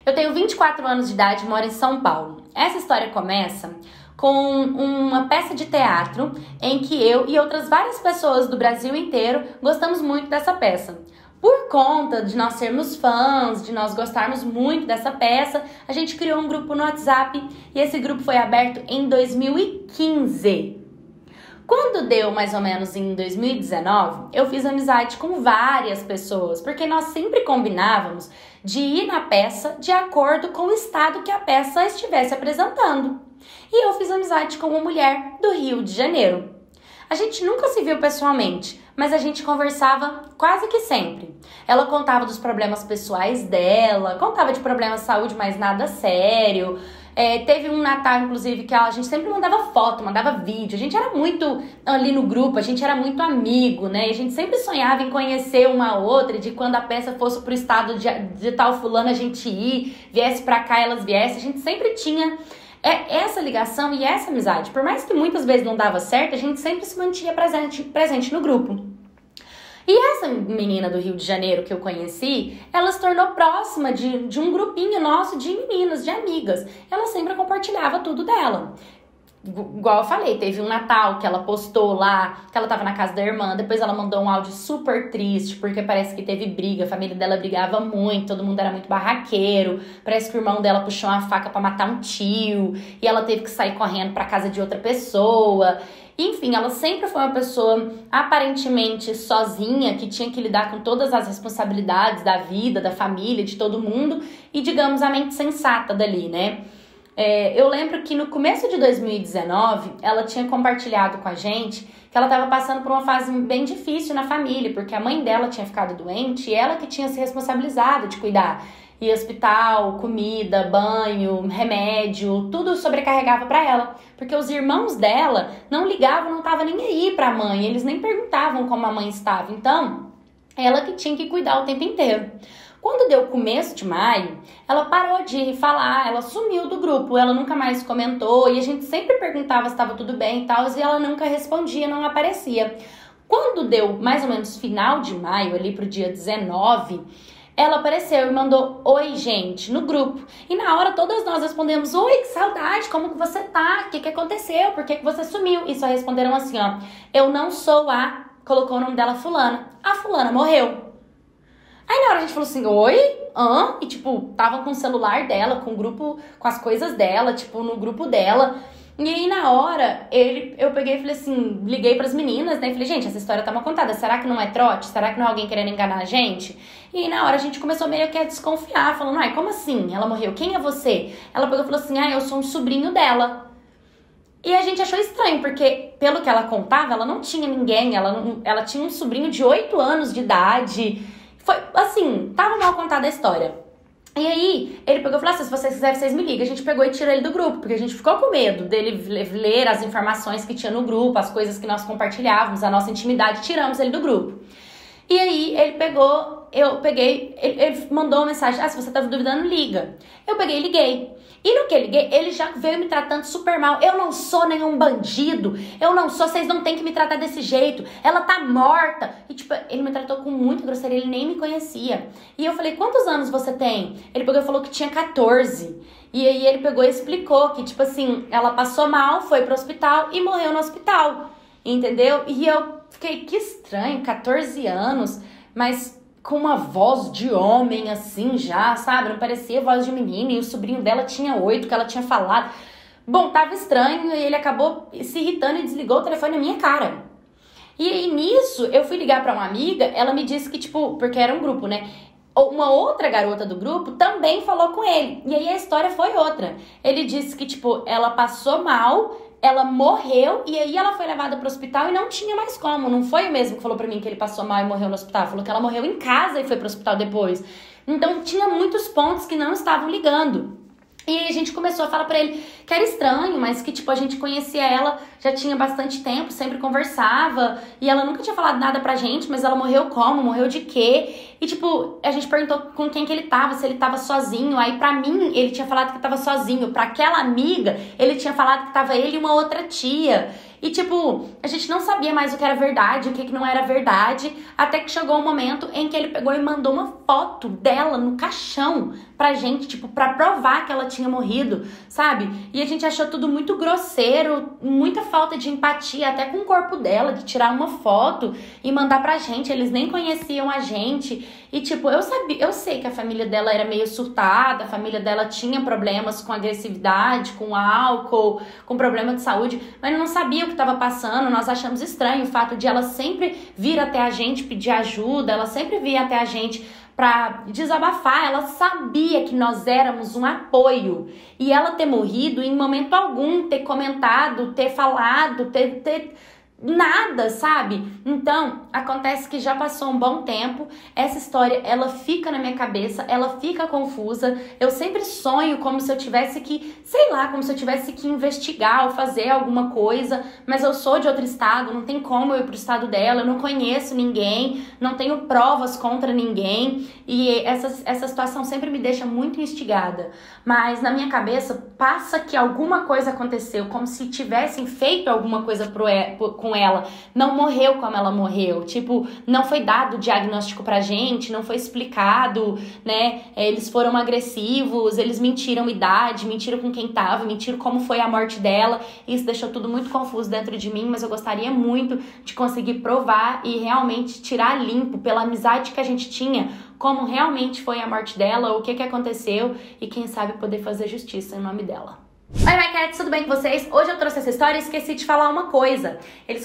Eu tenho 24 anos de idade e moro em São Paulo. Essa história começa com uma peça de teatro em que eu e outras várias pessoas do Brasil inteiro gostamos muito dessa peça. Por conta de nós sermos fãs, de nós gostarmos muito dessa peça, a gente criou um grupo no WhatsApp e esse grupo foi aberto em 2015. Quando deu mais ou menos em 2019, eu fiz amizade com várias pessoas, porque nós sempre combinávamos de ir na peça de acordo com o estado que a peça estivesse apresentando. E eu fiz amizade com uma mulher do Rio de Janeiro. A gente nunca se viu pessoalmente, mas a gente conversava quase que sempre. Ela contava dos problemas pessoais dela, contava de problemas de saúde, mas nada sério. Teve um Natal, inclusive, que a gente sempre mandava foto, mandava vídeo. A gente era muito ali no grupo, a gente era muito amigo, né? E a gente sempre sonhava em conhecer uma outra, de quando a peça fosse pro estado de tal fulano a gente ir, viesse pra cá, elas viessem. A gente sempre tinha essa ligação e essa amizade. Por mais que muitas vezes não dava certo, a gente sempre se mantinha presente no grupo. E essa menina do Rio de Janeiro que eu conheci, ela se tornou próxima de um grupinho nosso de meninas, de amigas. Ela sempre compartilhava tudo dela. Igual eu falei, teve um Natal que ela postou lá, que ela tava na casa da irmã, depois ela mandou um áudio super triste, porque parece que teve briga, a família dela brigava muito, todo mundo era muito barraqueiro, parece que o irmão dela puxou uma faca pra matar um tio, e ela teve que sair correndo pra casa de outra pessoa. Enfim, ela sempre foi uma pessoa aparentemente sozinha, que tinha que lidar com todas as responsabilidades da vida, da família, de todo mundo, e digamos, a mente sensata dali, né? Eu lembro que no começo de 2019, ela tinha compartilhado com a gente que ela estava passando por uma fase bem difícil na família, porque a mãe dela tinha ficado doente e ela que tinha se responsabilizado de cuidar. E hospital, comida, banho, remédio, tudo sobrecarregava para ela. Porque os irmãos dela não ligavam, não estavam nem aí para a mãe, eles nem perguntavam como a mãe estava. Então, ela que tinha que cuidar o tempo inteiro. Quando deu começo de maio, ela parou de falar, ela sumiu do grupo, ela nunca mais comentou e a gente sempre perguntava se estava tudo bem e tal, e ela nunca respondia, não aparecia. Quando deu mais ou menos final de maio, ali pro dia 19, ela apareceu e mandou oi, gente, no grupo. E na hora todas nós respondemos, oi, que saudade, como que você tá? O que aconteceu? Por que você sumiu? E só responderam assim, ó, eu não sou colocou o nome dela fulana. A fulana morreu. Aí na hora a gente falou assim, oi? E tipo, tava com o celular dela, com o grupo, com as coisas dela, tipo, no grupo dela. E aí na hora, eu peguei e falei assim, liguei pras meninas, né? E falei, gente, essa história tá mal contada, será que não é trote? Será que não é alguém querendo enganar a gente? E aí na hora a gente começou meio que a desconfiar, falando, ai, como assim? Ela morreu, quem é você? Ela pegou e falou assim, eu sou um sobrinho dela. E a gente achou estranho, porque pelo que ela contava, ela não tinha ninguém, ela tinha um sobrinho de 8 anos de idade. Foi assim, tava mal contada a história. E aí, ele pegou e falou assim, se vocês quiserem, vocês me ligam. A gente pegou e tirou ele do grupo, porque a gente ficou com medo dele ler as informações que tinha no grupo, as coisas que nós compartilhávamos, a nossa intimidade, tiramos ele do grupo. E aí, ele mandou uma mensagem, se você tá duvidando, liga. Eu peguei e liguei. E no que eu liguei, ele já veio me tratando super mal. Eu não sou nenhum bandido, vocês não têm que me tratar desse jeito. Ela tá morta. E tipo, ele me tratou com muita grosseria, ele nem me conhecia. E eu falei, quantos anos você tem? Ele pegou e falou que tinha 14. E aí ele pegou e explicou que, tipo assim, ela passou mal, foi pro hospital e morreu no hospital. Entendeu? E eu fiquei, que estranho, 14 anos, mas com uma voz de homem, assim, já, sabe? Não parecia voz de menina, e o sobrinho dela tinha 8, que ela tinha falado. Bom, tava estranho, e ele acabou se irritando e desligou o telefone na minha cara. E aí, nisso, eu fui ligar pra uma amiga, ela me disse que, tipo, porque era um grupo, né? Uma outra garota do grupo também falou com ele. E aí a história foi outra. Ele disse que, tipo, ela passou mal, ela morreu e aí ela foi levada pro hospital e não tinha mais como. Não foi o mesmo que falou pra mim que ele passou mal e morreu no hospital. Falou que ela morreu em casa e foi pro hospital depois. Então tinha muitos pontos que não estavam ligando. E aí a gente começou a falar pra ele que era estranho, mas que, tipo, a gente conhecia ela já tinha bastante tempo, sempre conversava, e ela nunca tinha falado nada pra gente, mas ela morreu como? Morreu de quê? E, tipo, a gente perguntou com quem que ele tava, se ele tava sozinho. Aí, pra mim, ele tinha falado que tava sozinho. Pra aquela amiga, ele tinha falado que tava ele e uma outra tia. E tipo, a gente não sabia mais o que era verdade, o que não era verdade, até que chegou um momento em que ele pegou e mandou uma foto dela no caixão pra gente, tipo, pra provar que ela tinha morrido, sabe? E a gente achou tudo muito grosseiro, muita falta de empatia, até com o corpo dela, de tirar uma foto e mandar pra gente. Eles nem conheciam a gente. E tipo, eu sei que a família dela era meio surtada, a família dela tinha problemas com agressividade, com álcool, com problema de saúde, mas eu não sabia o que estava passando. Nós achamos estranho o fato de ela sempre vir até a gente pedir ajuda, ela sempre vir até a gente pra desabafar. Ela sabia que nós éramos um apoio. E ela ter morrido em momento algum, ter comentado, ter falado, ter nada, sabe? Então, acontece que já passou um bom tempo, essa história, ela fica na minha cabeça, ela fica confusa, eu sempre sonho como se eu tivesse que, sei lá, como se eu tivesse que investigar ou fazer alguma coisa, mas eu sou de outro estado, não tem como eu ir pro estado dela, eu não conheço ninguém, não tenho provas contra ninguém, e essa situação sempre me deixa muito instigada, mas na minha cabeça passa que alguma coisa aconteceu, como se tivessem feito alguma coisa com ela, não morreu como ela morreu, tipo, não foi dado diagnóstico pra gente, não foi explicado, né, eles foram agressivos, eles mentiram idade, mentiram com quem tava, mentiram como foi a morte dela, isso deixou tudo muito confuso dentro de mim, mas eu gostaria muito de conseguir provar e realmente tirar limpo pela amizade que a gente tinha, como realmente foi a morte dela, o que aconteceu e quem sabe poder fazer justiça em nome dela. Oi, My Cats, tudo bem com vocês? Hoje eu trouxe essa história e esqueci de falar uma coisa.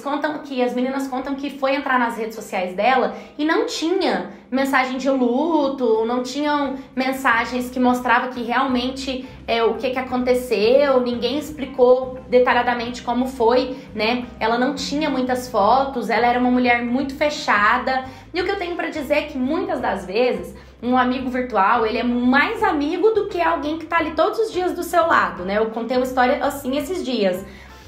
As meninas contam que foi entrar nas redes sociais dela e não tinha mensagem de luto, não tinham mensagens que mostravam que realmente o que aconteceu, ninguém explicou detalhadamente como foi, né? Ela não tinha muitas fotos, ela era uma mulher muito fechada. E o que eu tenho pra dizer é que muitas das vezes um amigo virtual, ele é mais amigo do que alguém que tá ali todos os dias do seu lado, né? Eu contei uma história assim esses dias.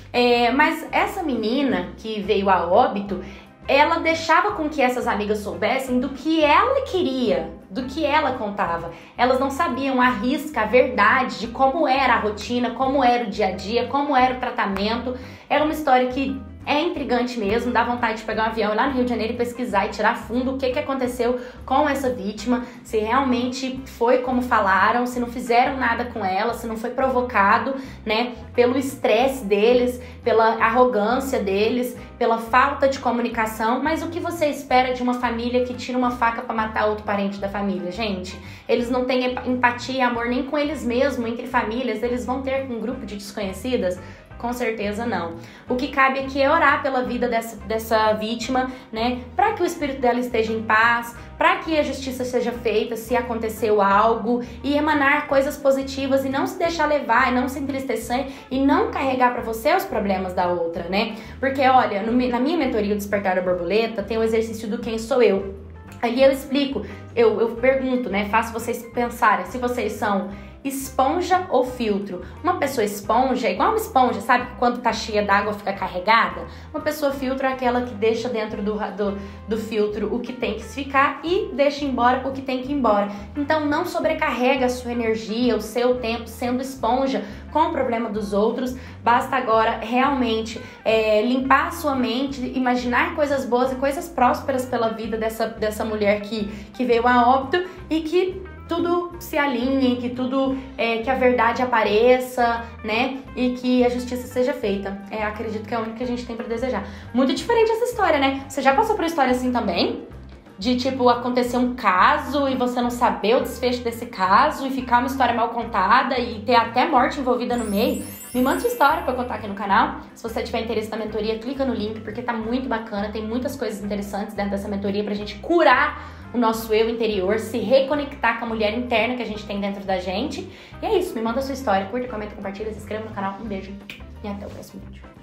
Mas essa menina que veio a óbito, ela deixava com que essas amigas soubessem do que ela queria, do que ela contava. Elas não sabiam a risca, a verdade de como era a rotina, como era o dia a dia, como era o tratamento. Era uma história que é intrigante mesmo, dá vontade de pegar um avião e ir lá no Rio de Janeiro e pesquisar e tirar fundo o que aconteceu com essa vítima, se realmente foi como falaram, se não fizeram nada com ela, se não foi provocado, né, pelo estresse deles, pela arrogância deles, pela falta de comunicação. Mas o que você espera de uma família que tira uma faca pra matar outro parente da família, gente? Eles não têm empatia e amor nem com eles mesmos, entre famílias, eles vão ter com um grupo de desconhecidas? Com certeza não. O que cabe aqui é orar pela vida dessa vítima, né? Para que o espírito dela esteja em paz, para que a justiça seja feita se aconteceu algo, e emanar coisas positivas e não se deixar levar, e não se entristecer e não carregar para você os problemas da outra, né? Porque olha, na minha mentoria o Despertar da Borboleta tem o exercício do quem sou eu. Ali eu explico, eu pergunto, né? Faço vocês pensarem se vocês são esponja ou filtro. Uma pessoa esponja é igual uma esponja, sabe? Que quando tá cheia d'água fica carregada. Uma pessoa filtro é aquela que deixa dentro do filtro o que tem que ficar e deixa embora o que tem que ir embora. Então não sobrecarrega a sua energia, o seu tempo sendo esponja com o problema dos outros. Basta agora realmente limpar a sua mente, imaginar coisas boas e coisas prósperas pela vida dessa mulher que veio a óbito e que tudo se alinhe, que que a verdade apareça, né? E que a justiça seja feita. Acredito que é o único que a gente tem pra desejar. Muito diferente essa história, né? Você já passou por história assim também? De tipo, acontecer um caso e você não saber o desfecho desse caso e ficar uma história mal contada e ter até morte envolvida no meio? Me manda sua história pra eu contar aqui no canal. Se você tiver interesse na mentoria, clica no link, porque tá muito bacana, tem muitas coisas interessantes dentro dessa mentoria pra gente curar o nosso eu interior, se reconectar com a mulher interna que a gente tem dentro da gente. E é isso, me manda sua história, curta, comenta, compartilha, se inscreva no canal. Um beijo e até o próximo vídeo.